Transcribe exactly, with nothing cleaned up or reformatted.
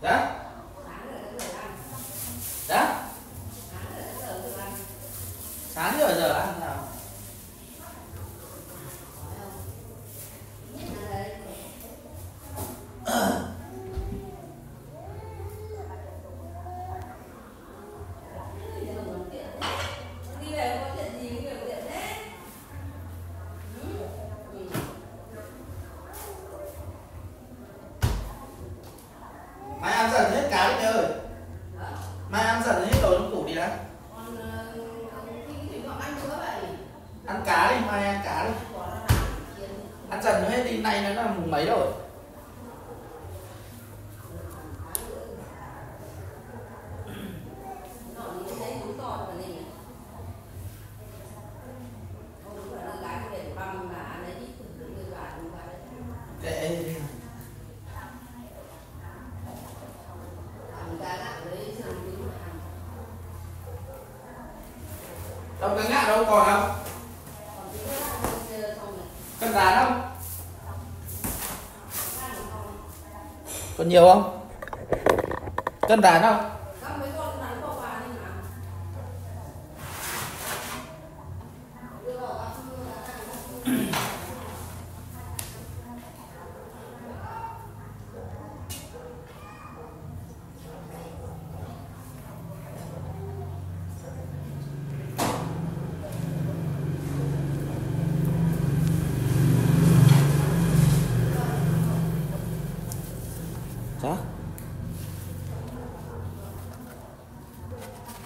Đó. Đó. Sáng giờ giờ ăn nào? Mai ăn dần hết cá đi ơi. Mai ăn dần hết đồ trong tủ đi đã. Ăn cá đi, mai ăn cá đi. Ăn dần hết đi, nay nó là mùng mấy rồi. Kệ đi. Đâu cái ngạ đâu còn không? Cân rán không? Còn nhiều không? Cân rán không? Đó.